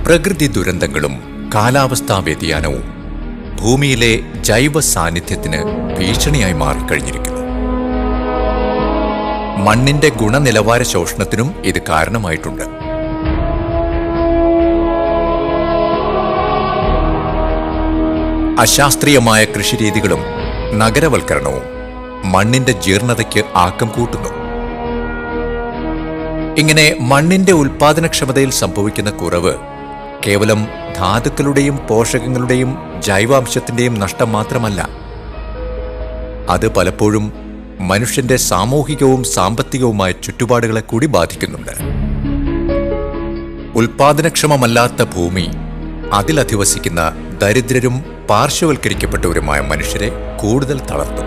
പ്രകൃതി ദുരന്തങ്ങളും കാലാവസ്ഥാ വ്യതിയാനവും ഭൂമിയിലെ ജൈവ സാന്നിധ്യത്തിന് ഭീഷണിയായി മാറിക്കഴിഞ്ഞിരിക്കുന്നു. മണ്ണിന്റെ ഗുണനിലവാര ശോഷണത്തിനും ഇത് കാരണമായിട്ടുണ്ട്. അശാസ്ത്രീയമായ കൃഷിരീതികളും നഗരവൽക്കരണവും മണ്ണിന്റെ ജീർണതയ്ക്ക് ആക്കം കൂട്ടുന്നു. ഇങ്ങനെ മണ്ണിന്റെ ഉൽപാദനക്ഷമതയിൽ സംഭവിക്കുന്ന കുറവ് കേവലം ധാതുക്കളുടെയും പോഷകങ്ങളുടെയും ജൈവാംശത്തിന്റെയും നഷ്ടം മാത്രമല്ല, അത് പലപ്പോഴും മനുഷ്യന്റെ സാമൂഹികവും സാമ്പത്തികവുമായ ചുറ്റുപാടുകളെ കൂടി ബാധിക്കുന്നുണ്ട്. ഉൽപാദനക്ഷമമല്ലാത്ത ഭൂമി അതിലധിവസിക്കുന്ന ദരിദ്രരും പാർശ്വവൽക്കരിക്കപ്പെട്ടവരുമായ മനുഷ്യരെ കൂടുതൽ തളർത്തും.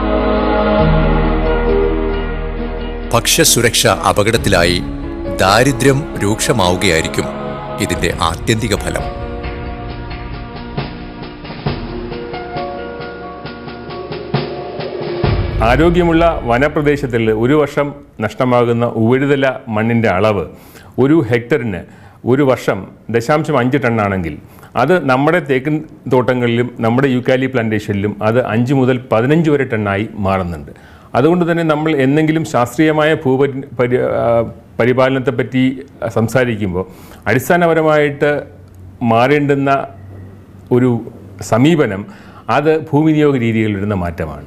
ഭക്ഷ്യസുരക്ഷ അപകടത്തിലായി ദാരിദ്ര്യം രൂക്ഷമാവുകയായിരിക്കും ഇതിന്റെ ആത്യന്തിക ഫലം. ആരോഗ്യമുള്ള വനപ്രദേശത്തിൽ ഒരു വർഷം നഷ്ടമാകുന്ന ഉപരിതല മണ്ണിൻ്റെ അളവ് ഒരു ഹെക്ടറിന് ഒരു വർഷം 0.5 ടണ്ണാണെങ്കിൽ അത് നമ്മുടെ തേക്കിൻ തോട്ടങ്ങളിലും നമ്മുടെ യൂക്കാലി പ്ലാന്റേഷനിലും അത് 5 മുതൽ 15 വരെ ടണ്ണായി മാറുന്നുണ്ട്. അതുകൊണ്ട് തന്നെ നമ്മൾ എന്തെങ്കിലും ശാസ്ത്രീയമായ പരിപാലനത്തെപ്പറ്റി സംസാരിക്കുമ്പോൾ അടിസ്ഥാനപരമായിട്ട് മാറേണ്ടുന്ന ഒരു സമീപനം അത് ഭൂവിനിയോഗ രീതികളിലിരുന്ന മാറ്റമാണ്.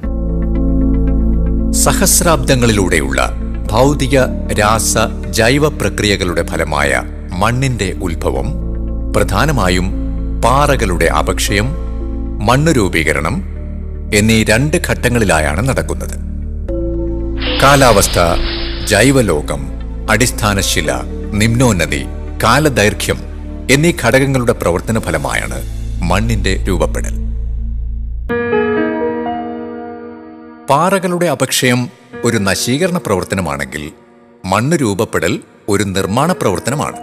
സഹസ്രാബ്ദങ്ങളിലൂടെയുള്ള ഭൗതിക രാസ ജൈവ പ്രക്രിയകളുടെ ഫലമായ മണ്ണിന്റെ ഉത്ഭവം പ്രധാനമായും പാറകളുടെ അപക്ഷയം, മണ്ണ് രൂപീകരണം എന്നീ 2 ഘട്ടങ്ങളിലായാണ് നടക്കുന്നത്. കാലാവസ്ഥ, ജൈവലോകം, അടിസ്ഥാനശില, നിമ്നോന്നതി, കാലദൈർഘ്യം എന്നീ ഘടകങ്ങളുടെ പ്രവർത്തന ഫലമായാണ് മണ്ണിന്റെ രൂപപ്പെടൽ. പാറകളുടെ അപക്ഷയം ഒരു നശീകരണ പ്രവർത്തനമാണെങ്കിൽ മണ്ണ് രൂപപ്പെടൽ ഒരു നിർമ്മാണ പ്രവർത്തനമാണ്.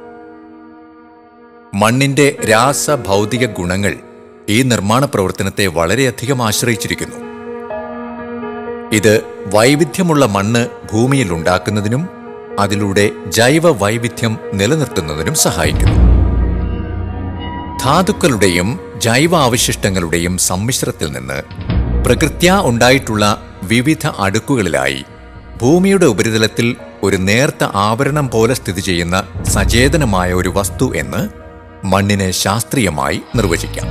മണ്ണിന്റെ രാസഭൗതിക ഗുണങ്ങൾ ഈ നിർമ്മാണ പ്രവർത്തനത്തെ വളരെയധികം ആശ്രയിച്ചിരിക്കുന്നു. ഇത് വൈവിധ്യമുള്ള മണ്ണ് ഭൂമിയിൽ ഉണ്ടാക്കുന്നതിനും അതിലൂടെ ജൈവ വൈവിധ്യം നിലനിർത്തുന്നതിനും സഹായിക്കുന്നു. ധാതുക്കളുടെയും ജൈവ അവശിഷ്ടങ്ങളുടെയും സമ്മിശ്രത്തിൽ നിന്ന് പ്രകൃത്യാ ഉണ്ടായിട്ടുള്ള വിവിധ അടുക്കുകളിലായി ഭൂമിയുടെ ഉപരിതലത്തിൽ ഒരു നേർത്ത ആവരണം പോലെ സ്ഥിതി ചെയ്യുന്ന സചേതനമായ ഒരു വസ്തു എന്ന് മണ്ണിനെ ശാസ്ത്രീയമായി നിർവചിക്കാം.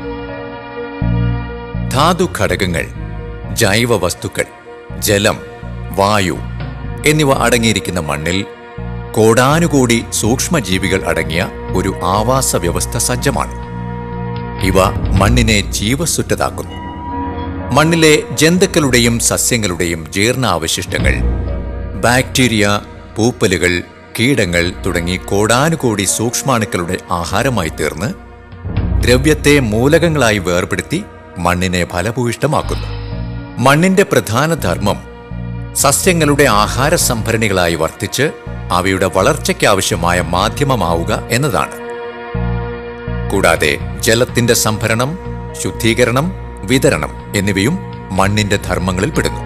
ധാതുഘടകങ്ങൾ, ജൈവ വസ്തുക്കൾ, ജലം, വായു എന്നിവ അടങ്ങിയിരിക്കുന്ന മണ്ണിൽ കോടാനുകോടി സൂക്ഷ്മജീവികൾ അടങ്ങിയ ഒരു ആവാസ വ്യവസ്ഥ സജ്ജമാണ്. ഇവ മണ്ണിനെ ജീവസുറ്റതാക്കുന്നു. മണ്ണിലെ ജന്തുക്കളുടെയും സസ്യങ്ങളുടെയും ജീർണാവശിഷ്ടങ്ങൾ, ബാക്ടീരിയ, പൂപ്പലുകൾ, കീടങ്ങൾ തുടങ്ങി കോടാനുകോടി സൂക്ഷ്മാണുക്കളുടെ ആഹാരമായി തീർന്ന് ദ്രവ്യത്തെ മൂലകങ്ങളായി വേർപെടുത്തി മണ്ണിനെ ഫലഭൂയിഷ്ടമാക്കുന്നു. മണ്ണിന്റെ പ്രധാന ധർമ്മം സസ്യങ്ങളുടെ ആഹാര സംഭരണികളായി വർത്തിച്ച് അവയുടെ വളർച്ചയ്ക്കാവശ്യമായ മാധ്യമമാവുക എന്നതാണ്. കൂടാതെ ജലത്തിന്റെ സംഭരണം, ശുദ്ധീകരണം, വിതരണം എന്നിവയും മണ്ണിന്റെ ധർമ്മങ്ങളിൽ പെടുന്നു.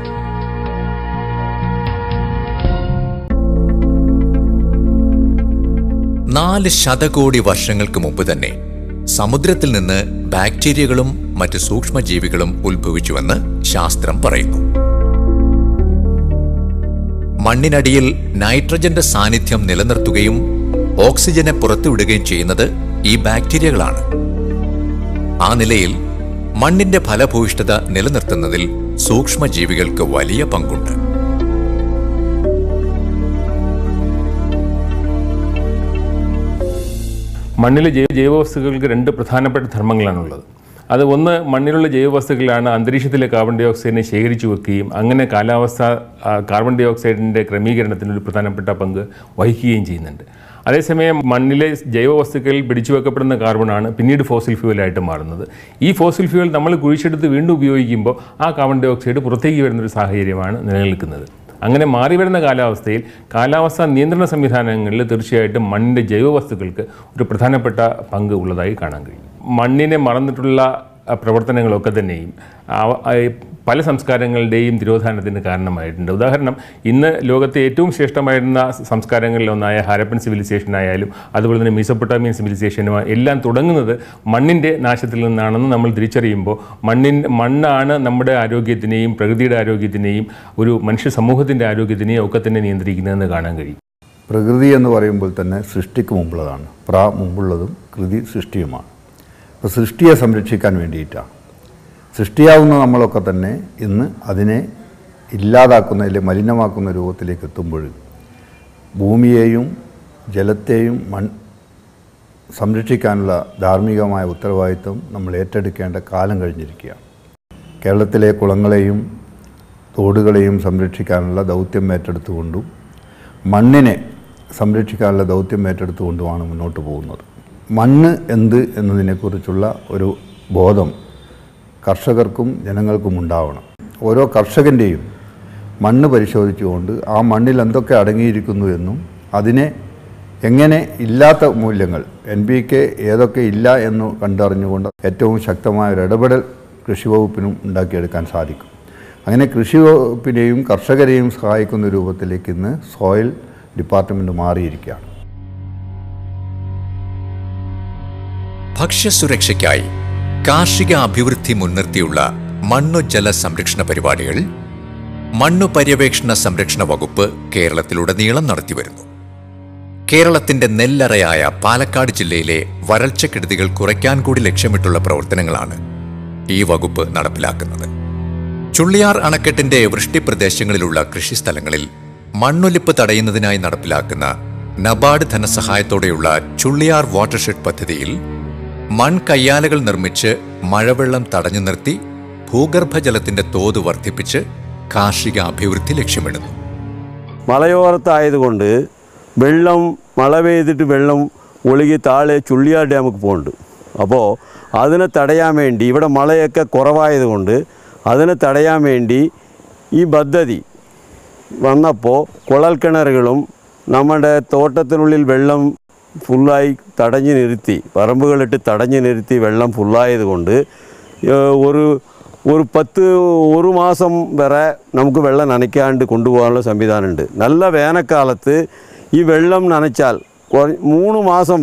നാല് ശതകോടി വർഷങ്ങൾക്ക് മുമ്പ് തന്നെ സമുദ്രത്തിൽ നിന്ന് ബാക്ടീരിയകളും മറ്റ് സൂക്ഷ്മജീവികളും ഉത്ഭവിച്ചുവെന്ന് ശാസ്ത്രം പറയുന്നു. മണ്ണിനടിയിൽ നൈട്രജന്റെ സാന്നിധ്യം നിലനിർത്തുകയും ഓക്സിജനെ പുറത്തുവിടുകയും ചെയ്യുന്നത് ഈ ബാക്ടീരിയകളാണ്. ആ നിലയിൽ മണ്ണിന്റെ ഫലഭൂയിഷ്ഠത നിലനിർത്തുന്നതിൽ സൂക്ഷ്മജീവികൾക്ക് വലിയ പങ്കുണ്ട്. മണ്ണിലെ ജൈവവസ്തുക്കൾക്ക് 2 പ്രധാനപ്പെട്ട ധർമ്മങ്ങളാണുള്ളത്. അത് ഒന്ന്, മണ്ണിലുള്ള ജൈവവസ്തുക്കളാണ് അന്തരീക്ഷത്തിലെ കാർബൺ ഡൈ ഓക്സൈഡിനെ ശേഖരിച്ചു വെക്കുകയും അങ്ങനെ കാർബൺ ഡൈ ഓക്സൈഡിൻ്റെ ക്രമീകരണത്തിന് ഒരു പ്രധാനപ്പെട്ട പങ്ക് വഹിക്കുകയും ചെയ്യുന്നുണ്ട്. അതേസമയം മണ്ണിലെ ജൈവവസ്തുക്കളിൽ പിടിച്ചു വെക്കപ്പെടുന്ന കാർബണാണ് പിന്നീട് ഫോസിൽ ഫ്യൂവലായിട്ട് മാറുന്നത്. ഈ ഫോസിൽ ഫ്യൂവൽ നമ്മൾ കുഴിച്ചെടുത്ത് വീണ്ടും ഉപയോഗിക്കുമ്പോൾ ആ കാർബൺ ഡൈ ഓക്സൈഡ് പുറത്തേക്ക് വരുന്നൊരു സാഹചര്യമാണ് നിലനിൽക്കുന്നത്. അങ്ങനെ മാറി വരുന്ന കാലാവസ്ഥയിൽ കാലാവസ്ഥാ നിയന്ത്രണ സംവിധാനങ്ങളിൽ തീർച്ചയായിട്ടും മണ്ണിൻ്റെ ജൈവവസ്തുക്കൾക്ക് ഒരു പ്രധാനപ്പെട്ട പങ്ക് ഉള്ളതായി കാണാൻ കഴിയും. മണ്ണിനെ മറന്നിട്ടുള്ള പ്രവർത്തനങ്ങളൊക്കെ തന്നെയും പല സംസ്കാരങ്ങളുടെയും തിരോധാനത്തിന് കാരണമായിട്ടുണ്ട്. ഉദാഹരണം, ഇന്ന് ലോകത്തെ ഏറ്റവും ശ്രേഷ്ഠമായിരുന്ന സംസ്കാരങ്ങളിലൊന്നായ ഹാരപ്പൻ സിവിലൈസേഷൻ ആയാലും അതുപോലെ തന്നെ മീസോപ്പൊട്ടാമിയൻ സിവിലൈസേഷനും എല്ലാം തുടങ്ങുന്നത് മണ്ണിൻ്റെ നാശത്തിൽ നിന്നാണെന്ന് നമ്മൾ തിരിച്ചറിയുമ്പോൾ മണ്ണാണ് നമ്മുടെ ആരോഗ്യത്തിനെയും പ്രകൃതിയുടെ ആരോഗ്യത്തിനെയും ഒരു മനുഷ്യ സമൂഹത്തിൻ്റെ ആരോഗ്യത്തിനെയും ഒക്കെ തന്നെ നിയന്ത്രിക്കുന്നതെന്ന് കാണാൻ കഴിയും. പ്രകൃതി എന്ന് പറയുമ്പോൾ തന്നെ സൃഷ്ടിക്ക് മുമ്പുള്ളതാണ്. മുമ്പുള്ളതും കൃതി സൃഷ്ടിയുമാണ്. അപ്പോൾ സൃഷ്ടിയെ സംരക്ഷിക്കാൻ വേണ്ടിയിട്ടാണ്. സൃഷ്ടിയാവുന്ന നമ്മളൊക്കെ തന്നെ ഇന്ന് അതിനെ ഇല്ലാതാക്കുന്ന അല്ലെങ്കിൽ മലിനമാക്കുന്ന രൂപത്തിലേക്ക് എത്തുമ്പോൾ ഭൂമിയെയും ജലത്തെയും സംരക്ഷിക്കാനുള്ള ധാർമ്മികമായ ഉത്തരവാദിത്വം നമ്മൾ ഏറ്റെടുക്കേണ്ട കാലം കഴിഞ്ഞിരിക്കുകയാണ്. കേരളത്തിലെ കുളങ്ങളെയും തോടുകളെയും സംരക്ഷിക്കാനുള്ള ദൗത്യം ഏറ്റെടുത്തുകൊണ്ടും മണ്ണിനെ സംരക്ഷിക്കാനുള്ള ദൗത്യം ഏറ്റെടുത്തുകൊണ്ടുമാണ് മുന്നോട്ട് പോകുന്നത്. മണ്ണ് എന്ത് എന്നതിനെക്കുറിച്ചുള്ള ഒരു ബോധം കർഷകർക്കും ജനങ്ങൾക്കും ഉണ്ടാവണം. ഓരോ കർഷകൻ്റെയും മണ്ണ് പരിശോധിച്ചുകൊണ്ട് ആ മണ്ണിൽ എന്തൊക്കെ അടങ്ങിയിരിക്കുന്നു എന്നും അതിനെ എങ്ങനെ ഇല്ലാത്ത മൂല്യങ്ങൾ NPK ഏതൊക്കെ ഇല്ല എന്ന് കണ്ടറിഞ്ഞുകൊണ്ട് ഏറ്റവും ശക്തമായ ഒരു ഇടപെടൽ കൃഷിവകുപ്പിനും ഉണ്ടാക്കിയെടുക്കാൻ സാധിക്കും. അങ്ങനെ കൃഷിവകുപ്പിനെയും കർഷകരെയും സഹായിക്കുന്ന രൂപത്തിലേക്ക് ഇന്ന് സോയിൽ ഡിപ്പാർട്ട്മെൻറ്റ് മാറിയിരിക്കുകയാണ്. ഭക്ഷ്യസുരക്ഷയ്ക്കായി കാർഷിക അഭിവൃദ്ധി മുൻനിർത്തിയുള്ള മണ്ണു ജല സംരക്ഷണ പരിപാടികൾ മണ്ണു പര്യവേക്ഷണ സംരക്ഷണ വകുപ്പ് കേരളത്തിലുടനീളം നടത്തിവരുന്നു. കേരളത്തിന്റെ നെല്ലറയായ പാലക്കാട് ജില്ലയിലെ വരൾച്ചക്കെടുതികൾ കുറയ്ക്കാൻ കൂടി ലക്ഷ്യമിട്ടുള്ള പ്രവർത്തനങ്ങളാണ് ഈ വകുപ്പ് നടപ്പിലാക്കുന്നത്. ചുള്ളിയാർ അണക്കെട്ടിന്റെ വൃഷ്ടിപ്രദേശങ്ങളിലുള്ള കൃഷിസ്ഥലങ്ങളിൽ മണ്ണൊലിപ്പ് തടയുന്നതിനായി നടപ്പിലാക്കുന്ന നബാർഡ് ധനസഹായത്തോടെയുള്ള ചുള്ളിയാർ വാട്ടർഷെഡ് പദ്ധതിയിൽ മൺകയ്യാലകൾ നിർമ്മിച്ച് മഴവെള്ളം തടഞ്ഞു നിർത്തി ഭൂഗർഭജലത്തിന്റെ തോത് വർദ്ധിപ്പിച്ച് കാർഷിക അഭിവൃദ്ധി ലക്ഷ്യമിടുന്നു. മലയോരത്തായതുകൊണ്ട് മഴ പെയ്തിട്ട് വെള്ളം ഒഴുകി താഴെ ചുള്ളിയാർ ഡാമുക്ക് പോകുന്നുണ്ട്. അപ്പോൾ അതിനെ തടയാൻ വേണ്ടി ഇവിടെ മഴയൊക്കെ കുറവായതുകൊണ്ട് അതിനെ തടയാൻ വേണ്ടി ഈ പദ്ധതി വന്നപ്പോൾ കുഴൽക്കിണറുകളും നമ്മുടെ തോട്ടത്തിനുള്ളിൽ വെള്ളം ഫുള്ളായി തടഞ്ഞു നിർത്തി, പറമ്പുകളിട്ട് തടഞ്ഞു നിർത്തി വെള്ളം ഫുള്ളായതുകൊണ്ട് ഒരു മാസം വരെ നമുക്ക് വെള്ളം നനയ്ക്കാണ്ട് കൊണ്ടുപോകാനുള്ള സംവിധാനമുണ്ട്. നല്ല വേനൽക്കാലത്ത് ഈ വെള്ളം നനച്ചാൽ 3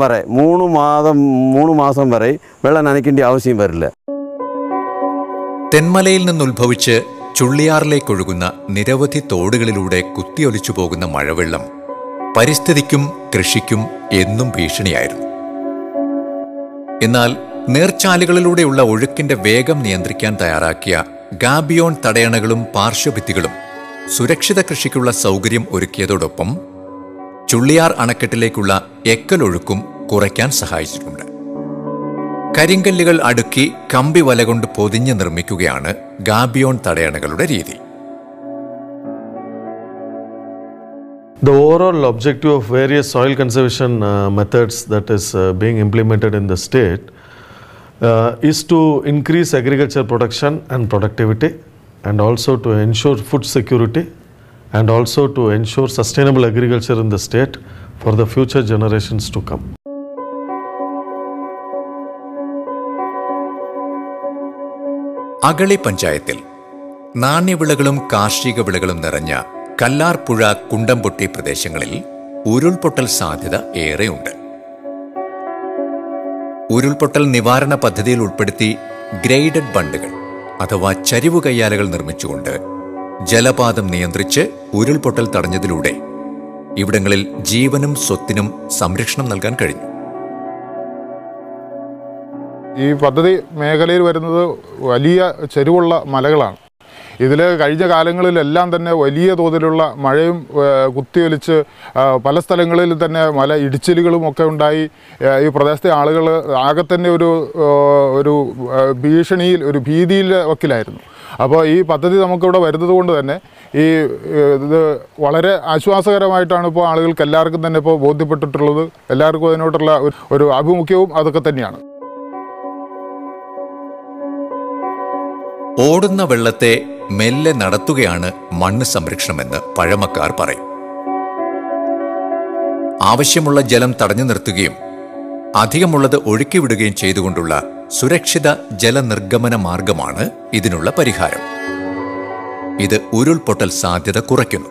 മാസം വരെ വെള്ളം നനയ്ക്കേണ്ട ആവശ്യം വരില്ല. തെന്മലയിൽ നിന്നുത്ഭവിച്ച് ചുള്ളിയാറിലേക്കൊഴുകുന്ന നിരവധി തോടുകളിലൂടെ കുത്തിയൊലിച്ചു പോകുന്ന മഴവെള്ളം പരിസ്ഥിതിക്കും കൃഷിക്കും എന്നും ഭീഷണിയായിരുന്നു. എന്നാൽ നീർച്ചാലുകളിലൂടെയുള്ള ഒഴുക്കിന്റെ വേഗം നിയന്ത്രിക്കാൻ തയ്യാറാക്കിയ ഗാബിയോൺ തടയണകളും പാർശ്വഭിത്തികളും സുരക്ഷിത കൃഷിക്കുള്ള സൗകര്യം ഒരുക്കിയതോടൊപ്പം ചുള്ളിയാർ അണക്കെട്ടിലേക്കുള്ള എക്കലൊഴുക്കും കുറയ്ക്കാൻ സഹായിച്ചിട്ടുണ്ട്. കരിങ്കല്ലുകൾ അടുക്കി കമ്പി വല കൊണ്ട് പൊതിഞ്ഞ് നിർമ്മിക്കുകയാണ് ഗാബിയോൺ തടയണകളുടെ രീതി. The overall objective of various soil conservation methods that is being implemented in the state is to increase agriculture production and productivity, and also to ensure food security, and also to ensure sustainable agriculture in the state for the future generations to come. Agali പഞ്ചായത്തിൽ നാണ്യവിളകളും കാർഷിക വിളകളും നിറഞ്ഞ കല്ലാർപ്പുഴ കുണ്ടംപൊട്ടി പ്രദേശങ്ങളിൽ ഉരുൾപൊട്ടൽ സാധ്യത ഏറെയുണ്ട്. ഉരുൾപൊട്ടൽ നിവാരണ പദ്ധതിയിൽ ഉൾപ്പെടുത്തി ഗ്രേഡഡ് ബണ്ടുകൾ അഥവാ ചരിവു കയ്യാലകൾ നിർമ്മിച്ചുകൊണ്ട് ജലപാതം നിയന്ത്രിച്ച് ഉരുൾപൊട്ടൽ തടഞ്ഞതിലൂടെ ഇവിടങ്ങളിൽ ജീവനും സ്വത്തിനും സംരക്ഷണം നൽകാൻ കഴിഞ്ഞു. ഈ പദ്ധതി മേഖലയിൽ വരുന്നത് വലിയ ചെരുവുള്ള മലകളാണ്. ഇതിൽ കഴിഞ്ഞ കാലങ്ങളിലെല്ലാം തന്നെ വലിയ തോതിലുള്ള മഴയും കുത്തിയൊലിച്ച് പല സ്ഥലങ്ങളിൽ തന്നെ മല ഇടിച്ചിലുകളും ഒക്കെ ഉണ്ടായി. ഈ പ്രദേശത്തെ ആളുകൾ ആകെ തന്നെ ഒരു ഭീഷണിയിൽ, ഒരു ഭീതിയിൽ വക്കിലായിരുന്നു. അപ്പോൾ ഈ പദ്ധതി നമുക്കിവിടെ വരുന്നത് കൊണ്ട് തന്നെ ഇത് വളരെ ആശ്വാസകരമായിട്ടാണ് ഇപ്പോൾ ആളുകൾക്ക് എല്ലാവർക്കും തന്നെ ഇപ്പോൾ ബോധ്യപ്പെട്ടിട്ടുള്ളത്. എല്ലാവർക്കും അതിനോടുള്ള ഒരു ആഭിമുഖ്യവും അതൊക്കെ തന്നെയാണ്. ഓടുന്ന വെള്ളത്തെ മെല്ലെ നടത്തുകയാണ് മണ്ണ് സംരക്ഷണമെന്ന് പഴമക്കാർ പറയും. ആവശ്യമുള്ള ജലം തടഞ്ഞു നിർത്തുകയും അധികമുള്ളത് ഒഴുക്കിവിടുകയും ചെയ്തുകൊണ്ടുള്ള സുരക്ഷിത ജലനിർഗമന മാർഗമാണ് ഇതിനുള്ള പരിഹാരം. ഇത് ഉരുൾപൊട്ടൽ സാധ്യത കുറയ്ക്കുന്നു.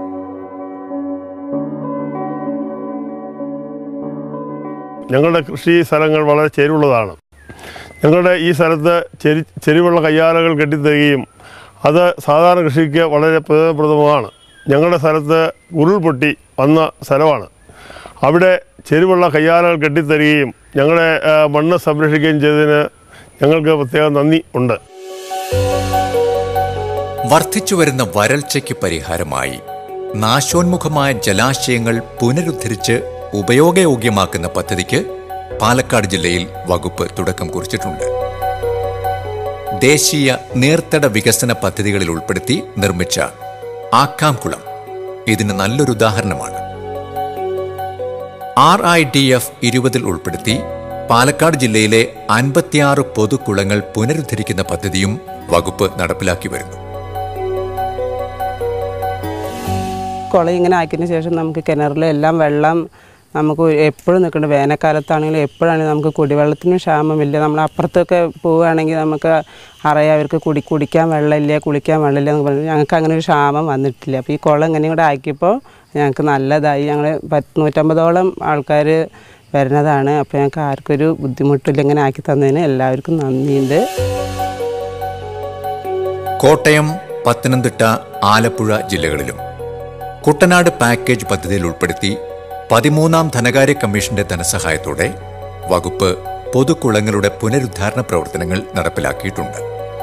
ഞങ്ങളുടെ കൃഷി സ്ഥലങ്ങൾ വളരെ ചെരിവുള്ളതാണ്. ഞങ്ങളുടെ ഈ സ്ഥലത്ത് ചെരിവുള്ള കയ്യാലകൾ കെട്ടിത്തരികയും അത് സാധാരണ കൃഷിക്ക് വളരെ പ്രയോജനപ്രദമാണ്. ഞങ്ങളുടെ സ്ഥലത്ത് ഉരുൾപൊട്ടി വന്ന സ്ഥലമാണ്. അവിടെ ചെരിവുള്ള കയ്യാലകൾ കെട്ടിത്തരികയും ഞങ്ങളുടെ മണ്ണ് സംരക്ഷിക്കുകയും ചെയ്തതിന് ഞങ്ങൾക്ക് പ്രത്യേകം നന്ദി ഉണ്ട്. വർദ്ധിച്ചുവരുന്ന വരൾച്ചയ്ക്ക് പരിഹാരമായി നാശോന്മുഖമായ ജലാശയങ്ങൾ പുനരുദ്ധരിച്ച് ഉപയോഗയോഗ്യമാക്കുന്ന പദ്ധതിക്ക് പാലക്കാട് ജില്ലയിൽ വകുപ്പ് തുടക്കം കുറിച്ചിട്ടുണ്ട്. ദേശീയ നീർത്തട വികസന പദ്ധതികളിൽ ഉൾപ്പെടുത്തി നിർമ്മിച്ച ആക്കാംകുളം ഇതിന് നല്ലൊരു ഉദാഹരണമാണ്. RIDF 20 ഉൾപ്പെടുത്തി പാലക്കാട് ജില്ലയിലെ 56 പൊതുകുളങ്ങൾ പുനരുദ്ധരിക്കുന്ന പദ്ധതിയും വകുപ്പ് നടപ്പിലാക്കി വരുന്നു. കുളം ഇങ്ങനെ ആക്കിയതിന് ശേഷം നമുക്ക് കിണറിലെ എല്ലാം വെള്ളം നമുക്ക് എപ്പോഴും നിൽക്കുന്നുണ്ട്. വേനൽക്കാലത്താണെങ്കിലും എപ്പോഴാണെങ്കിലും നമുക്ക് കുടിവെള്ളത്തിന് ക്ഷാമമില്ല. നമ്മൾ അപ്പുറത്തൊക്കെ പോവുകയാണെങ്കിൽ നമുക്ക് അറിയാം അവർക്ക് കുടിക്കാൻ വെള്ളമില്ല, കുളിക്കാൻ വെള്ളമില്ല എന്ന് പറഞ്ഞു. ഞങ്ങൾക്ക് അങ്ങനെ ഒരു ക്ഷാമം വന്നിട്ടില്ല. അപ്പോൾ ഈ കുളം ഇങ്ങനെയും കൂടെ ആക്കിയപ്പോൾ ഞങ്ങൾക്ക് നല്ലതായി. ഞങ്ങൾ 150-150ഓളം ആൾക്കാർ വരുന്നതാണ്. അപ്പോൾ ഞങ്ങൾക്ക് ആർക്കൊരു ബുദ്ധിമുട്ടില്ല. ഇങ്ങനെ ആക്കി തന്നതിന് എല്ലാവർക്കും നന്ദിയുണ്ട്. കോട്ടയം, പത്തനംതിട്ട, ആലപ്പുഴ ജില്ലകളിലും കുട്ടനാട് പാക്കേജ് പദ്ധതിയിൽ ഉൾപ്പെടുത്തി 13ാം ധനകാര്യ കമ്മീഷന്റെ ധനസഹായത്തോടെ വകുപ്പ് പൊതുകുളങ്ങളുടെ പുനരുദ്ധാരണ പ്രവർത്തനങ്ങൾ നടപ്പിലാക്കിയിട്ടുണ്ട്.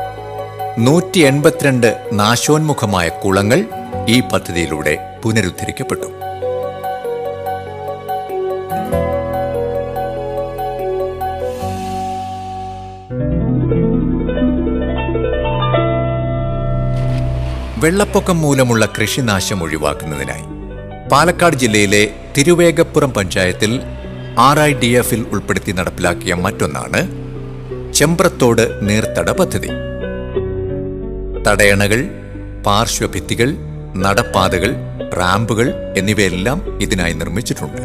182 നാശോന്മുഖമായ കുളങ്ങൾ ഈ പദ്ധതിയിലൂടെ പുനരുദ്ധരിക്കപ്പെട്ടു. വെള്ളപ്പൊക്കം മൂലമുള്ള കൃഷിനാശം ഒഴിവാക്കുന്നതിനായി പാലക്കാട് ജില്ലയിലെ തിരുവേഗപ്പുറം പഞ്ചായത്തിൽ RIDF-ൽ ഉൾപ്പെടുത്തി നടപ്പിലാക്കിയ മറ്റൊന്നാണ് ചെമ്പ്രത്തോട് നീർത്തട പദ്ധതി. തടയണകൾ, പാർശ്വഭിത്തികൾ, നടപ്പാതകൾ, റാമ്പുകൾ എന്നിവയെല്ലാം ഇതിനായി നിർമ്മിച്ചിട്ടുണ്ട്.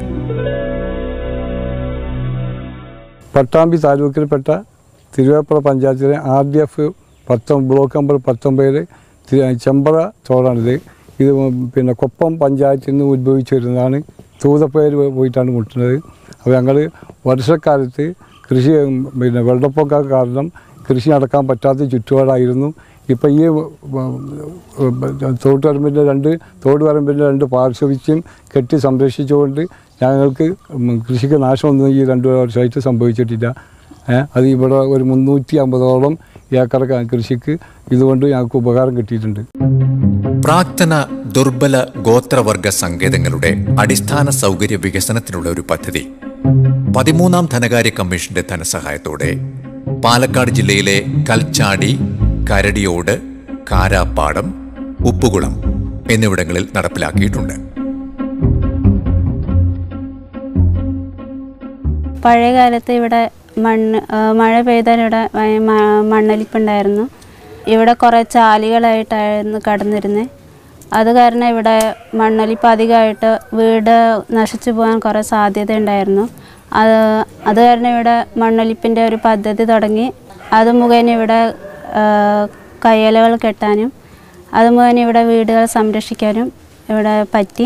പട്ടാമ്പി താലൂക്കിൽപ്പെട്ട തിരുവേഗപ്പുറം പഞ്ചായത്തിലെ RDF ബ്ലോക്ക് നമ്പർ 19 ചെമ്പ്ര തോടാണിത്. ഇത് പിന്നെ കൊപ്പം പഞ്ചായത്തിൽ നിന്ന് ഉത്ഭവിച്ചു വരുന്നതാണ്. തൂതപ്പേര് പോയിട്ടാണ് മുട്ടുന്നത്. അപ്പോൾ ഞങ്ങൾ വർഷക്കാലത്ത് കൃഷി വെള്ളപ്പൊക്ക കാരണം കൃഷി നടക്കാൻ പറ്റാത്ത ചുറ്റുപാടായിരുന്നു. ഇപ്പം ഈ തോടുവരമ്പിൻ്റെ 2 പാർശ്വഭിത്തിയും കെട്ടി സംരക്ഷിച്ചുകൊണ്ട് ഞങ്ങൾക്ക് കൃഷിക്ക് നാശമൊന്നും ഈ 2 വർഷമായിട്ട് സംഭവിച്ചിട്ടില്ല. അത് ഇവിടെ ഒരു 350ഓളം ഏക്കർ കൃഷിക്ക് ഇതുകൊണ്ട് ഞങ്ങൾക്ക് ഉപകാരം കിട്ടിയിട്ടുണ്ട്. പ്രാക്തന ദുർബല ഗോത്രവർഗ സങ്കേതങ്ങളുടെ അടിസ്ഥാന സൗകര്യ വികസനത്തിനുള്ള ഒരു പദ്ധതി 13ാം ധനകാര്യ കമ്മീഷന്റെ ധനസഹായത്തോടെ പാലക്കാട് ജില്ലയിലെ കൽച്ചാടി, കരടിയോട്, കാരാപ്പാടം, ഉപ്പുകുളം എന്നിവിടങ്ങളിൽ നടപ്പിലാക്കിയിട്ടുണ്ട്. പഴയകാലത്ത് ഇവിടെ മഴ പെയ്താൽ ഇവിടെ മണ്ണൊലിപ്പുണ്ടായിരുന്നു. ഇവിടെ കുറേ ചാലികളായിട്ടായിരുന്നു കടന്നിരുന്നത്. അത് കാരണം ഇവിടെ മണ്ണൊലിപ്പ് അധികമായിട്ട് വീട് നശിച്ചു പോകാൻ കുറേ സാധ്യത ഉണ്ടായിരുന്നു. അത് കാരണം ഇവിടെ മണ്ണൊലിപ്പിൻ്റെ ഒരു പദ്ധതി തുടങ്ങി. അത് മുഖേന ഇവിടെ കയ്യലകൾ കെട്ടാനും അത് മുഖേന ഇവിടെ വീടുകൾ സംരക്ഷിക്കാനും ഇവിടെ പറ്റി.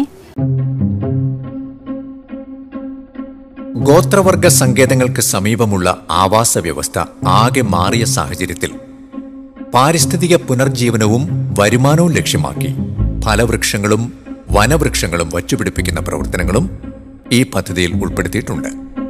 ഗോത്രവർഗ സങ്കേതങ്ങൾക്ക് സമീപമുള്ള ആവാസ വ്യവസ്ഥ ആകെ മാറിയ സാഹചര്യത്തിൽ പാരിസ്ഥിതിക പുനർജീവനവും വരുമാനവും ലക്ഷ്യമാക്കി ഫലവൃക്ഷങ്ങളും വനവൃക്ഷങ്ങളും വച്ചുപിടിപ്പിക്കുന്ന പ്രവർത്തനങ്ങളും ഈ പദ്ധതിയിൽ ഉൾപ്പെടുത്തിയിട്ടുണ്ട്.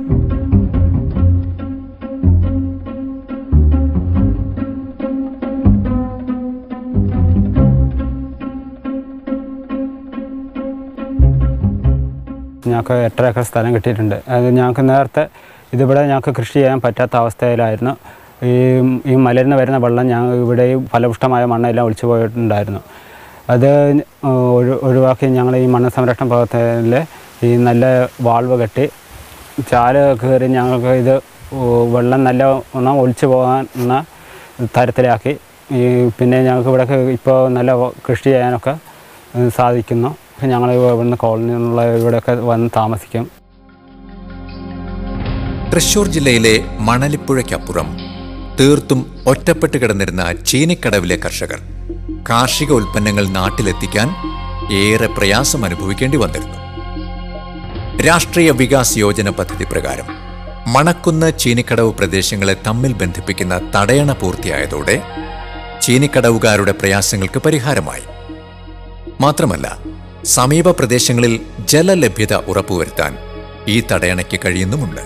ഞങ്ങൾക്ക് 8 ഏക്കർ സ്ഥലം കിട്ടിയിട്ടുണ്ട്. അത് ഞങ്ങൾക്ക് നേരത്തെ ഇതിവിടെ ഞങ്ങൾക്ക് കൃഷി ചെയ്യാൻ പറ്റാത്ത അവസ്ഥയിലായിരുന്നു. ഈ മലയിൽ നിന്ന് വരുന്ന വെള്ളം ഇവിടെ ഫലപുഷ്ടമായ മണ്ണെല്ലാം ഒലിച്ചു പോയിട്ടുണ്ടായിരുന്നു. അത് ഒഴിവാക്കി ഞങ്ങൾ ഈ മണ്ണ് സംരക്ഷണ പ്രവർത്തനത്തിൽ ഈ നല്ല വാൾവ് കെട്ടി ചാല് കയറി ഞങ്ങൾക്ക് ഇത് വെള്ളം നല്ല ഒന്നാം ഒലിച്ചു പോകാൻ തരത്തിലാക്കി. പിന്നെ ഞങ്ങൾക്ക് ഇവിടെ ഇപ്പോൾ നല്ല കൃഷി ചെയ്യാനൊക്കെ സാധിക്കുന്നു. ഞങ്ങൾ ഇവിടുന്ന് കോളനിയിൽ നിന്നുള്ള ഇവിടെയൊക്കെ വന്ന് താമസിക്കും. തൃശൂർ ജില്ലയിലെ മണലിപ്പുഴയ്ക്കപ്പുറം തീർത്തും ഒറ്റപ്പെട്ട് കിടന്നിരുന്ന ചീനിക്കടവിലെ കർഷകർ കാർഷിക ഉൽപ്പന്നങ്ങൾ നാട്ടിലെത്തിക്കാൻ ഏറെ പ്രയാസം അനുഭവിക്കേണ്ടി വന്നിരുന്നു. രാഷ്ട്രീയ വികാസ് യോജന പദ്ധതി പ്രകാരം മണക്കുന്ന് ചീനിക്കടവ് പ്രദേശങ്ങളെ തമ്മിൽ ബന്ധിപ്പിക്കുന്ന തടയണ പൂർത്തിയായതോടെ ചീനിക്കടവുകാരുടെ പ്രയാസങ്ങൾക്ക് പരിഹാരമായി. മാത്രമല്ല, സമീപ പ്രദേശങ്ങളിൽ ജലലഭ്യത ഉറപ്പുവരുത്താൻ ഈ തടയണയ്ക്ക് കഴിയുന്നുമുണ്ട്.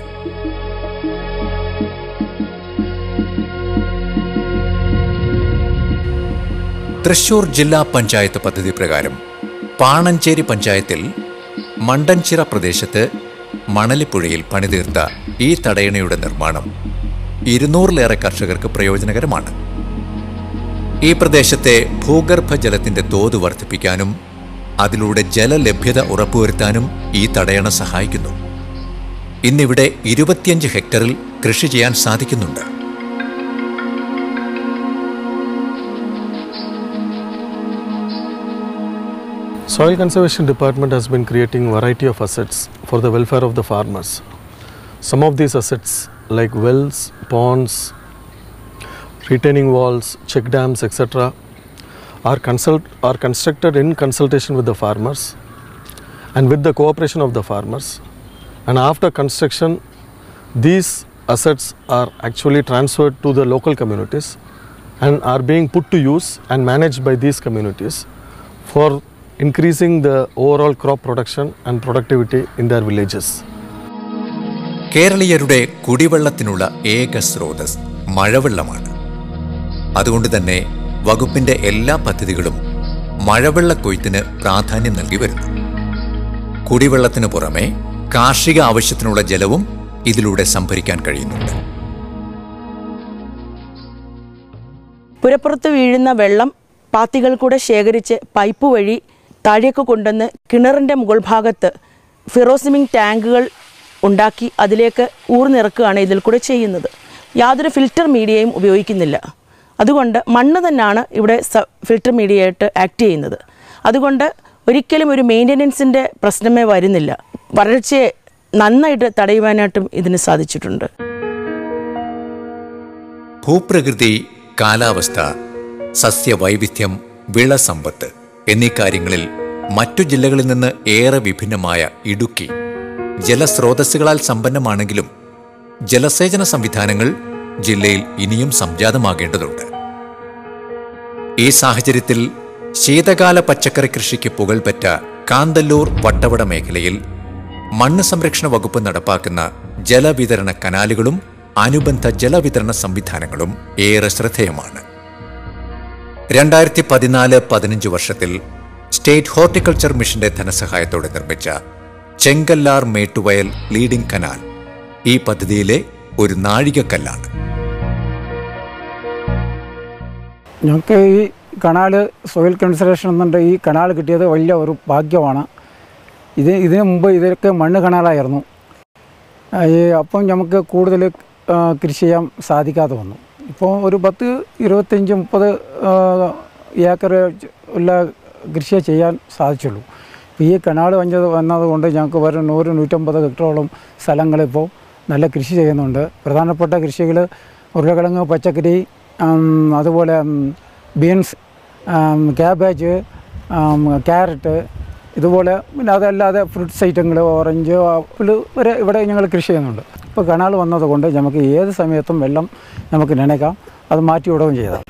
തൃശൂർ ജില്ലാ പഞ്ചായത്ത് പദ്ധതി പ്രകാരം പാണഞ്ചേരി പഞ്ചായത്തിൽ മണ്ടൻചിറ പ്രദേശത്ത് മണലിപ്പുഴയിൽ പണിതീർത്ത ഈ തടയണയുടെ നിർമ്മാണം 200-ലേറെ കർഷകർക്ക് പ്രയോജനകരമാണ്. ഈ പ്രദേശത്തെ ഭൂഗർഭജലത്തിന്റെ തോത് വർദ്ധിപ്പിക്കാനും അതിലൂടെ ജലലഭ്യത ഉറപ്പുവരുത്താനും ഈ തടയണ സഹായിക്കുന്നു. ഇന്നിവിടെ 25 ഹെക്ടറിൽ കൃഷി ചെയ്യാൻ സാധിക്കുന്നുണ്ട്. Soil Conservation Department has been creating variety of assets for the welfare of the farmers. Some of these assets like wells, ponds, retaining walls, check dams, etc. are constructed in consultation with the farmers and with the cooperation of the farmers. And after construction, these assets are actually transferred to the local communities and are being put to use and managed by these communities for increasing the overall crop production and productivity in their villages. കേരളീയരുടെ കുടിവെള്ളത്തിനുള്ള ഏക സ്രോതസ് മഴവെള്ളമാണ്. അതുകൊണ്ട് തന്നെ വകുപ്പിന്റെ എല്ലാ പദ്ധതികളും മഴവെള്ള കൊയ്ത്തിന് പ്രാധാന്യം നൽകി വരുന്നു. കുടിവെള്ളത്തിനു പുറമെ കാർഷിക ആവശ്യത്തിനുള്ള ജലവും ഇതിലൂടെ സംഭരിക്കാൻ കഴിയുന്നുണ്ട്. പുരപ്പുറത്ത് വീഴുന്ന വെള്ളം പാത്തികൾ കൂടെ ശേഖരിച്ച് പൈപ്പ് വഴി താഴേക്ക് കൊണ്ടുവന്ന് കിണറിൻ്റെ മുകൾ ഭാഗത്ത് ഫിറോസിമിങ് ടാങ്കുകൾ ഉണ്ടാക്കി അതിലേക്ക് ഊർന്നിറക്കുകയാണ് ഇതിൽ കൂടെ ചെയ്യുന്നത്. യാതൊരു ഫിൽറ്റർ മീഡിയയും ഉപയോഗിക്കുന്നില്ല. അതുകൊണ്ട് മണ്ണ് തന്നെയാണ് ഇവിടെ ഫിൽറ്റർ മീഡിയയായിട്ട് ആക്ട് ചെയ്യുന്നത്. അതുകൊണ്ട് ഒരിക്കലും ഒരു മെയിൻ്റനൻസിൻ്റെ പ്രശ്നമേ വരുന്നില്ല. വരൾച്ചയെ നന്നായിട്ട് തടയുവാനായിട്ടും ഇതിന് സാധിച്ചിട്ടുണ്ട്. ഭൂപ്രകൃതി, കാലാവസ്ഥ, സസ്യവൈവിധ്യം, വിളസമ്പത്ത് എന്നീ കാര്യങ്ങളിൽ മറ്റു ജില്ലകളിൽ നിന്ന് ഏറെ വിഭിന്നമായ ഇടുക്കി ജലസ്രോതസ്സുകളാൽ സമ്പന്നമാണെങ്കിലും ജലസേചന സംവിധാനങ്ങൾ ജില്ലയിൽ ഇനിയും സംജാതമാകേണ്ടതുണ്ട്. ഈ സാഹചര്യത്തിൽ ശീതകാല പച്ചക്കറി കൃഷിക്ക് പുകൾപെറ്റ കാന്തല്ലൂർ വട്ടവട മേഖലയിൽ മണ്ണ് സംരക്ഷണ വകുപ്പ് നടപ്പാക്കുന്ന ജലവിതരണ കനാലുകളും അനുബന്ധ ജലവിതരണ സംവിധാനങ്ങളും ഏറെ ശ്രദ്ധേയമാണ്. 2014-15 വർഷത്തിൽ സ്റ്റേറ്റ് ഹോർട്ടിക്കൾച്ചർ മിഷന്റെ ധനസഹായത്തോടെ നിർമ്മിച്ച ചെങ്കല്ലാർ മേട്ടുവയൽ ലീഡിംഗ് കനാൽ ഈ പദ്ധതിയിലെ ഒരു നാഴികക്കല്ലാണ്. ഞങ്ങൾക്ക് ഈ കനാല് സോയിൽ കൺസർവേഷൻ എന്നുണ്ട് ഈ കനാൽ കിട്ടിയത് വലിയ ഒരു ഭാഗ്യമാണ്. ഇതിനു മുമ്പ് ഇതൊക്കെ മണ്ണ് കനാലായിരുന്നു. അപ്പം നമുക്ക് കൂടുതൽ കൃഷി ചെയ്യാൻ സാധിക്കാതെ വന്നു. ഇപ്പോൾ ഒരു 10-25-30 ഏക്കർ ഉള്ള കൃഷിയെ ചെയ്യാൻ സാധിച്ചുള്ളൂ. ഇപ്പോൾ ഈ കനാൽ വന്നതുകൊണ്ട് ഞങ്ങൾക്ക് വരും 100-150 ഹെക്ടറോളം സ്ഥലങ്ങളിപ്പോൾ നല്ല കൃഷി ചെയ്യുന്നുണ്ട്. പ്രധാനപ്പെട്ട കൃഷികൾ ഉരുളക്കിഴങ്ങ്, പച്ചക്കറി, അതുപോലെ ബീൻസ്, ക്യാബേജ്, ക്യാരറ്റ്, ഇതുപോലെ പിന്നെ അതല്ലാതെ ഫ്രൂട്ട്സ് ഐറ്റങ്ങൾ, ഓറഞ്ച്, ആപ്പിൾ വരെ ഇവിടെ ഞങ്ങൾ കൃഷി ചെയ്യുന്നുണ്ട്. ഇപ്പോൾ കനാൽ വന്നതുകൊണ്ട് നമുക്ക് ഏത് സമയത്തും വെള്ളം നമുക്ക് നനയ്ക്കാം, അത് മാറ്റിവിടുകയും ചെയ്താൽ.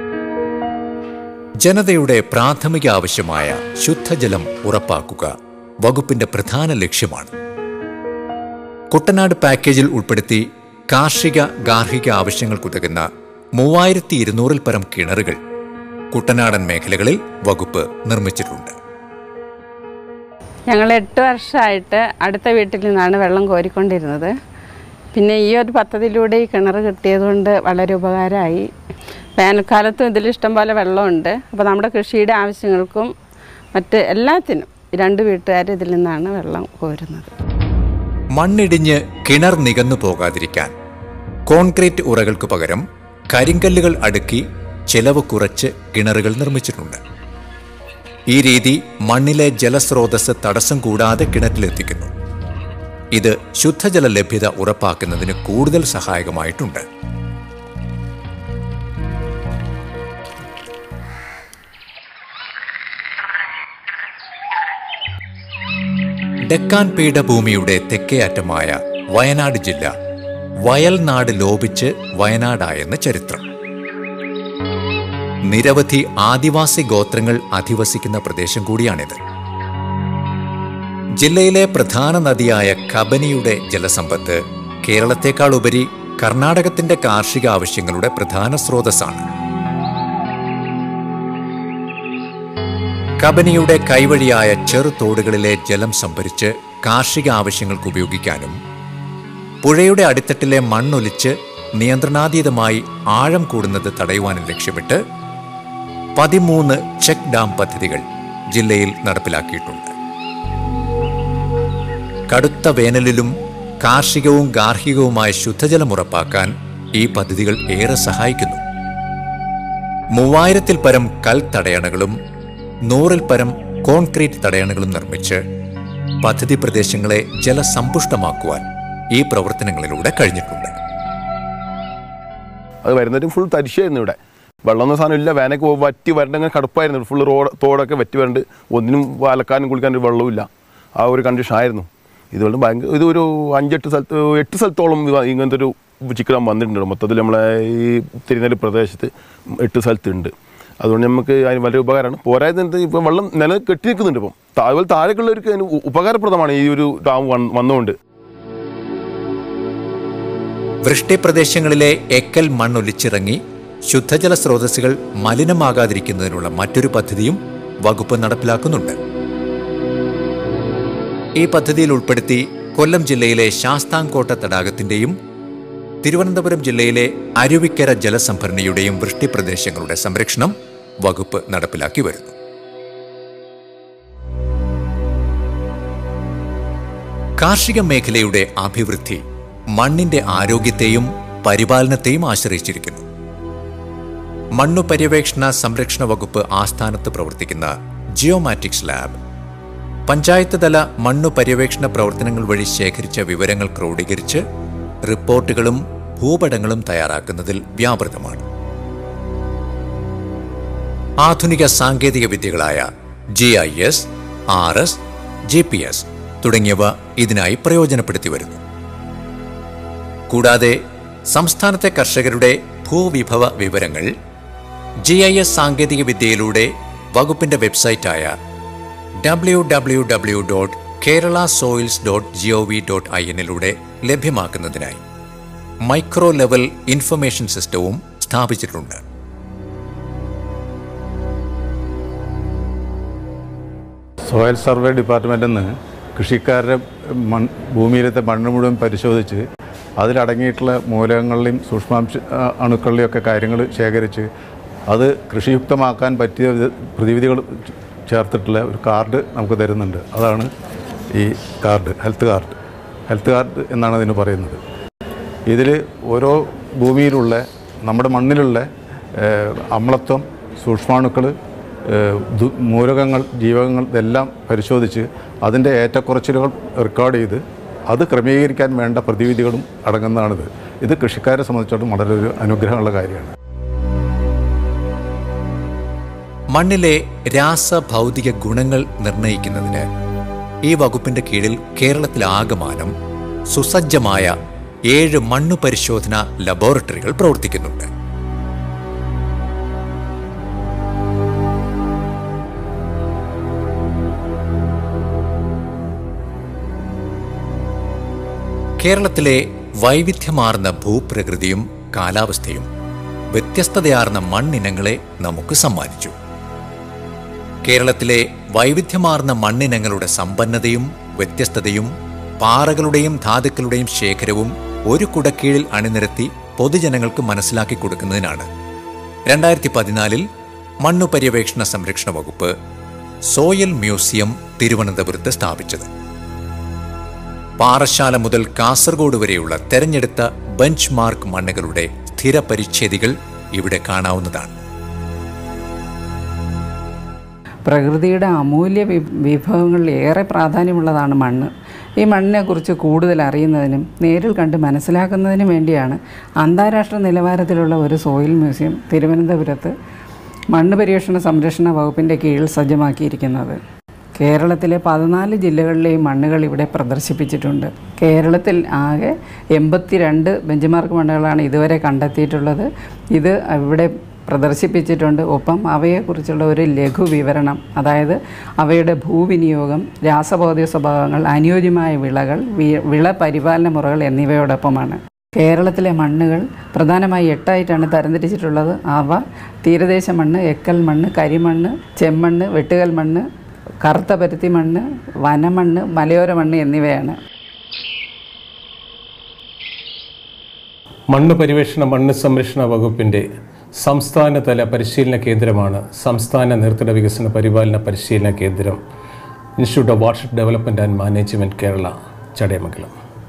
ജനതയുടെ പ്രാഥമിക ആവശ്യമായ ശുദ്ധജലം ഉറപ്പാക്കുക വകുപ്പിന്റെ പ്രധാന ലക്ഷ്യമാണ്. കുട്ടനാട് പാക്കേജിൽ ഉൾപ്പെടുത്തി കാർഷിക ഗാർഹിക ആവശ്യങ്ങൾക്കുതകുന്ന 3200-ൽ പരം കിണറുകൾ കുട്ടനാടൻ മേഖലകളിൽ വകുപ്പ് നിർമ്മിച്ചിട്ടുണ്ട്. ഞങ്ങൾ 8 വർഷമായിട്ട് അടുത്ത വീട്ടിൽ നിന്നാണ് വെള്ളം കോരിക്കൊണ്ടിരുന്നത്. പിന്നെ ഈ ഒരു പദ്ധതിയിലൂടെ ഈ കിണർ കിട്ടിയതുകൊണ്ട് വളരെ ഉപകാരമായി. വേനൽക്കാലത്തും ഇതിൽ ഇഷ്ടം പോലെ വെള്ളമുണ്ട്. അപ്പോൾ നമ്മുടെ കൃഷിയുടെ ആവശ്യങ്ങൾക്കും മറ്റ് എല്ലാത്തിനും 2 വീട്ടുകാർ ഇതിൽ നിന്നാണ് വെള്ളം കോരുന്നത്. മണ്ണിടിഞ്ഞ് കിണർ നികന്നു പോകാതിരിക്കാൻ കോൺക്രീറ്റ് ഉറകൾക്ക് പകരം കരിങ്കല്ലുകൾ അടുക്കി ചെലവ് കുറച്ച് കിണറുകൾ നിർമ്മിച്ചിട്ടുണ്ട്. ഈ രീതി മണ്ണിലെ ജലസ്രോതസ് തടസ്സം കൂടാതെ കിണറ്റിലെത്തിക്കുന്നു. ഇത് ശുദ്ധജല ലഭ്യത ഉറപ്പാക്കുന്നതിന് കൂടുതൽ സഹായകമായിട്ടുണ്ട്. ഡെക്കാൻ പീഠഭൂമിയുടെ തെക്കേ അറ്റമായ വയനാട് ജില്ല വയൽനാട് ലോപിച്ച് വയനാടായെന്ന് ചരിത്രം. നിരവധി ആദിവാസി ഗോത്രങ്ങൾ അധിവസിക്കുന്ന പ്രദേശം കൂടിയാണിത്. ജില്ലയിലെ പ്രധാന നദിയായ കബനിയുടെ ജലസമ്പത്ത് കേരളത്തെക്കാൾ ഉപരി കർണാടകത്തിന്റെ കാർഷിക ആവശ്യങ്ങളുടെ പ്രധാന സ്രോതസ്സാണ്. കബനിയുടെ കൈവഴിയായ ചെറുതോടുകളിലെ ജലം സംഭരിച്ച് കാർഷിക ആവശ്യങ്ങൾക്ക് ഉപയോഗിക്കാനും പുഴയുടെ അടിത്തട്ടിലെ മണ്ണൊലിച്ച് നിയന്ത്രണാതീതമായി ആഴം കൂടുന്നത് തടയുവാനും ലക്ഷ്യമിട്ട് 13 ചെക്ക് ഡാം പദ്ധതികൾ ജില്ലയിൽ നടപ്പിലാക്കിയിട്ടുണ്ട്. കടുത്ത വേനലിലും കാർഷികവും ഗാർഹികവുമായ ശുദ്ധജലം ഉറപ്പാക്കാൻ ഈ പദ്ധതികൾ ഏറെ സഹായിക്കുന്നു. 3000-ൽ പരം കൽ തടയണകളും 100-ൽ പരം കോൺക്രീറ്റ് തടയണകളും നിർമ്മിച്ച് പദ്ധതി പ്രദേശങ്ങളെ ജലസമ്പുഷ്ടമാക്കുവാൻ ഈ പ്രവർത്തനങ്ങളിലൂടെ കഴിഞ്ഞിട്ടുണ്ട്. അത് വരുന്നൊരു ഫുൾ തരിശായിരുന്നു. ഇവിടെ വെള്ളമൊന്നും സാധനം ഇല്ല. വേനൊക്കെ വറ്റി വരണ്ടെങ്കിൽ കടുപ്പായിരുന്നു. ഫുൾ തോടൊക്കെ വറ്റി വരണ്ട്, ഒന്നിനും അലക്കാനും കുളിക്കാനും വെള്ളമില്ല. ആ ഒരു കണ്ടീഷൻ ആയിരുന്നു. ഇതുകൊണ്ട് ഭയങ്കര ഇതൊരു 8 സ്ഥലത്തോളം ഇങ്ങനത്തെ ഒരു ചിക്കൻ ഡാം വന്നിട്ടുണ്ട്. മൊത്തത്തിൽ നമ്മളെ ഈ തിരുനെല്ലി പ്രദേശത്ത് 8 സ്ഥലത്തുണ്ട്. അതുകൊണ്ട് നമുക്ക് അതിന് വളരെ ഉപകാരമാണ്. പോരായത് ഇപ്പം വെള്ളം നില കെട്ടി നിൽക്കുന്നുണ്ട്. ഇപ്പം അതുപോലെ താഴേക്കുള്ളവർക്ക് അതിന് ഉപകാരപ്രദമാണ് ഈ ഒരു ഡാം വന്നുകൊണ്ട്. വൃഷ്ടിപ്രദേശങ്ങളിലെ എക്കൽ മണ്ണൊലിച്ചിറങ്ങി ശുദ്ധജല സ്രോതസ്സുകൾ മലിനമാകാതിരിക്കുന്നതിനുള്ള മറ്റൊരു പദ്ധതിയും വകുപ്പ് നടപ്പിലാക്കുന്നുണ്ട്. ഈ പദ്ധതിയിൽ ഉൾപ്പെടുത്തി കൊല്ലം ജില്ലയിലെ ശാസ്താംകോട്ട തടാകത്തിന്റെയും തിരുവനന്തപുരം ജില്ലയിലെ അരുവിക്കര ജലസംഭരണിയുടെയും വൃഷ്ടിപ്രദേശങ്ങളുടെ സംരക്ഷണം വകുപ്പ് നടപ്പിലാക്കി വരുന്നു. കാർഷിക മേഖലയുടെ അഭിവൃദ്ധി മണ്ണിന്റെ ആരോഗ്യത്തെയും പരിപാലനത്തെയും ആശ്രയിച്ചിരിക്കുന്നു. മണ്ണു പര്യവേക്ഷണ സംരക്ഷണ വകുപ്പ് ആസ്ഥാനത്ത് പ്രവർത്തിക്കുന്ന ജിയോമാറ്റിക്സ് ലാബ് പഞ്ചായത്ത് തല മണ്ണു പര്യവേക്ഷണ പ്രവർത്തനങ്ങൾ വഴി ശേഖരിച്ച വിവരങ്ങൾ ക്രോഡീകരിച്ച് റിപ്പോർട്ടുകളും ഭൂപടങ്ങളും തയ്യാറാക്കുന്നതിൽ വ്യാപൃതമാണ്. ആധുനിക സാങ്കേതിക വിദ്യകളായ GIS, RS, GPS തുടങ്ങിയവ ഇതിനായി പ്രയോജനപ്പെടുത്തി വരുന്നു. കൂടാതെ സംസ്ഥാനത്തെ കർഷകരുടെ ഭൂവിഭവ വിവരങ്ങൾ GIS സാങ്കേതിക വിദ്യയിലൂടെ വകുപ്പിന്റെ വെബ്സൈറ്റായ www.keralasoils.gov.in ലഭ്യമാക്കുന്നതിനായി മൈക്രോ ലെവൽ ഇൻഫർമേഷൻ സിസ്റ്റവും സ്ഥാപിച്ചിട്ടുണ്ട്. സോയിൽ സർവേ ഡിപ്പാർട്ട്മെൻറ്റിൽ നിന്ന് കൃഷിക്കാരുടെ ഭൂമിയിലത്തെ മണ്ണ് മുഴുവൻ പരിശോധിച്ച് അതിലടങ്ങിയിട്ടുള്ള മൂലകങ്ങളുടെയും സൂക്ഷ്മാംശ അണുക്കളുടെയും ഒക്കെ കാര്യങ്ങൾ ശേഖരിച്ച് അത് കൃഷിയുക്തമാക്കാൻ പറ്റിയ പ്രതിവിധികൾ ചേർത്തിട്ടുള്ള ഒരു കാർഡ് നമുക്ക് തരുന്നുണ്ട്. അതാണ് ഈ കാർഡ്, ഹെൽത്ത് കാർഡ് എന്നാണ് അതിന് പറയുന്നത്. ഇതിൽ ഓരോ ഭൂമിയിലുള്ള നമ്മുടെ മണ്ണിലുള്ള അമ്ലത്വം, സൂക്ഷ്മാണുക്കൾ, മൂലകങ്ങൾ, ജീവകങ്ങൾ ഇതെല്ലാം പരിശോധിച്ച് അതിൻ്റെ ഏറ്റക്കുറച്ചിലുകൾ റെക്കോർഡ് ചെയ്ത് അത് ക്രമീകരിക്കാൻ വേണ്ട പ്രതിവിധികളും അടങ്ങുന്നതാണിത്. ഇത് കൃഷിക്കാരെ സംബന്ധിച്ചിടത്തോളം വളരെ ഒരു അനുഗ്രഹമുള്ള കാര്യമാണ്. മണ്ണിലെ രാസഭൗതിക ഗുണങ്ങൾ നിർണ്ണയിക്കുന്നതിന് ഈ വകുപ്പിന്റെ കീഴിൽ കേരളത്തിലാകമാനം സുസജ്ജമായ 7 മണ്ണു പരിശോധന ലബോറട്ടറികൾ പ്രവർത്തിക്കുന്നുണ്ട്. കേരളത്തിലെ വൈവിധ്യമാർന്ന ഭൂപ്രകൃതിയും കാലാവസ്ഥയും വ്യത്യസ്തതയാർന്ന മണ്ണിനങ്ങളെ നമുക്ക് സമ്മാനിച്ചു. കേരളത്തിലെ വൈവിധ്യമാർന്ന മണ്ണിനങ്ങളുടെ സമ്പന്നതയും വ്യത്യസ്തതയും പാറകളുടെയും ധാതുക്കളുടെയും ശേഖരവും ഒരു കുടക്കീഴിൽ അണിനിരത്തി പൊതുജനങ്ങൾക്ക് മനസ്സിലാക്കി കൊടുക്കുന്നതിനാണ് 2014 മണ്ണു പര്യവേക്ഷണ സംരക്ഷണ വകുപ്പ് സോയിൽ മ്യൂസിയം തിരുവനന്തപുരത്ത് സ്ഥാപിച്ചത്. പാറശാല മുതൽ കാസർഗോഡ് വരെയുള്ള തെരഞ്ഞെടുത്ത ബെഞ്ച് മാർക്ക് മണ്ണുകളുടെ സ്ഥിര പരിച്ഛേദികൾ ഇവിടെ കാണാവുന്നതാണ്. പ്രകൃതിയുടെ അമൂല്യ വിഭവങ്ങളിൽ ഏറെ പ്രാധാന്യമുള്ളതാണ് മണ്ണ്. ഈ മണ്ണിനെക്കുറിച്ച് കൂടുതൽ അറിയുന്നതിനും നേരിൽ കണ്ട് മനസ്സിലാക്കുന്നതിനും വേണ്ടിയാണ് അന്താരാഷ്ട്ര നിലവാരത്തിലുള്ള ഒരു സോയിൽ മ്യൂസിയം തിരുവനന്തപുരത്ത് മണ്ണ് പര്യവേക്ഷണ സംരക്ഷണ വകുപ്പിൻ്റെ കീഴിൽ സജ്ജമാക്കിയിരിക്കുന്നത്. കേരളത്തിലെ 14 ജില്ലകളിലെയും മണ്ണുകൾ ഇവിടെ പ്രദർശിപ്പിച്ചിട്ടുണ്ട്. കേരളത്തിൽ ആകെ 82 ബെഞ്ച്മാർക്ക് മണ്ണുകളാണ് ഇതുവരെ കണ്ടെത്തിയിട്ടുള്ളത്. ഇത് ഇവിടെ പ്രദർശിപ്പിച്ചിട്ടുണ്ട്. ഒപ്പം അവയെക്കുറിച്ചുള്ള ഒരു ലഘു വിവരണം, അതായത് അവയുടെ ഭൂവിനിയോഗം, രാസഭൗതിക സ്വഭാവങ്ങൾ, അനുയോജ്യമായ വിളകൾ, വിള പരിപാലന മുറകൾ എന്നിവയോടൊപ്പമാണ്. കേരളത്തിലെ മണ്ണുകൾ പ്രധാനമായി 8ആയിട്ടാണ് തരംതിരിച്ചിട്ടുള്ളത്. അവ തീരദേശ മണ്ണ്, എക്കൽ മണ്ണ്, കരിമണ്ണ്, ചെമ്മണ്ണ്, വെട്ടുകൽ മണ്ണ്, കറുത്ത പരുത്തി മണ്ണ്, വനമണ്ണ്, മലയോര മണ്ണ് എന്നിവയാണ്. മണ്ണ് പരിവേഷണ മണ്ണ് സംരക്ഷണ വകുപ്പിൻ്റെ സംസ്ഥാനതല പരിശീലന കേന്ദ്രമാണ് സംസ്ഥാന നീർത്തട വികസന പരിപാലന പരിശീലന കേന്ദ്രം institute of water development and management Kerala, Chadayamangalam.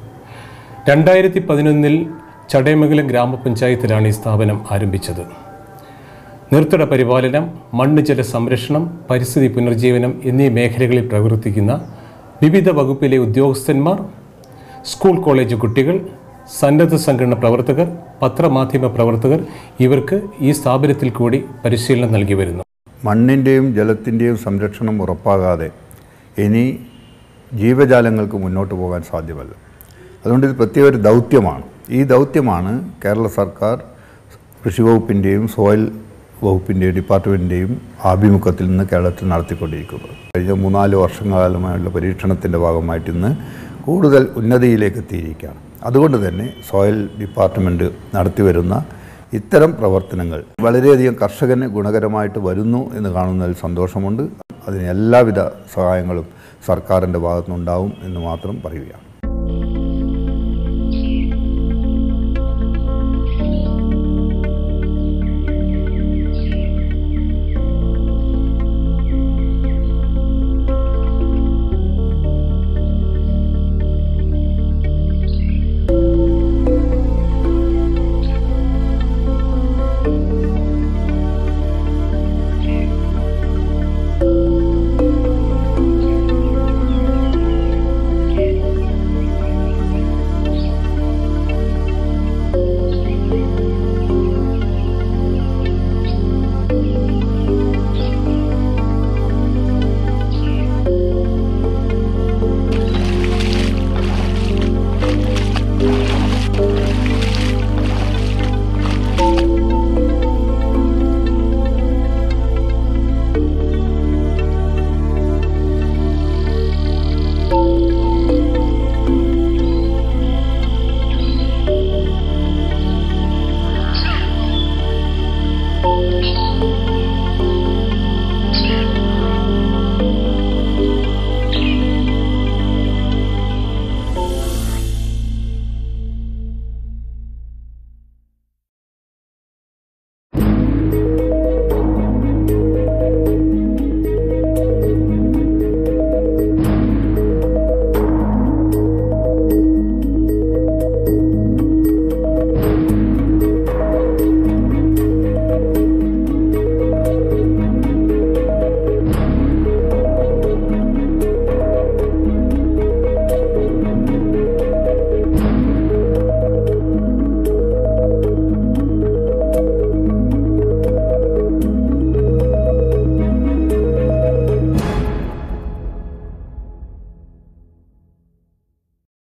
2011 Chadayamangalam ഗ്രാമപഞ്ചായത്തിലാണ് ഈ സ്ഥാപനം ആരംഭിച്ചത്. നീർത്തട പരിപാലനം, മണ്ണ് ജല സംരക്ഷണം, പരിസ്ഥിതി പുനർജീവനം എന്നീ മേഖലകളിൽ പ്രവർത്തിക്കുന്ന വിവിധ വകുപ്പിലെ ഉദ്യോഗസ്ഥന്മാർ, സ്കൂൾ കോളേജ് കുട്ടികൾ, സന്നദ്ധ സംഘടന പ്രവർത്തകർ, പത്രമാധ്യമ പ്രവർത്തകർ ഇവർക്ക് ഈ സ്ഥാപനത്തിൽ കൂടി പരിശീലനം നൽകി വരുന്നു. മണ്ണിൻ്റെയും ജലത്തിൻ്റെയും സംരക്ഷണം ഉറപ്പാകാതെ ഇനി ജീവജാലങ്ങൾക്ക് മുന്നോട്ട് പോകാൻ സാധ്യമല്ല. അതുകൊണ്ട് ഇത് പ്രത്യേക ഒരു ദൗത്യമാണ്. ഈ ദൗത്യമാണ് കേരള സർക്കാർ കൃഷി വകുപ്പിൻ്റെയും സോയിൽ വകുപ്പിൻ്റെയും ഡിപ്പാർട്ട്മെൻറ്റിൻ്റെയും ആഭിമുഖ്യത്തിൽ നിന്ന് കേരളത്തിൽ നടത്തിക്കൊണ്ടിരിക്കുന്നത്. കഴിഞ്ഞ 3-4 വർഷക്കാലമായുള്ള പരീക്ഷണത്തിൻ്റെ ഭാഗമായിട്ട് ഇന്ന് കൂടുതൽ ഉന്നതിയിലേക്ക് എത്തിയിരിക്കുകയാണ്. അതുകൊണ്ട് തന്നെ സോയിൽ ഡിപ്പാർട്ട്മെൻറ്റ് നടത്തിവരുന്ന ഇത്തരം പ്രവർത്തനങ്ങൾ വളരെയധികം കർഷകന് ഗുണകരമായിട്ട് വരുന്നു എന്ന് കാണുന്നതിൽ സന്തോഷമുണ്ട്. അതിന് എല്ലാവിധ സഹായങ്ങളും സർക്കാരിൻ്റെ ഭാഗത്തുനിന്നുണ്ടാവും എന്ന് മാത്രം പറയുകയാണ്.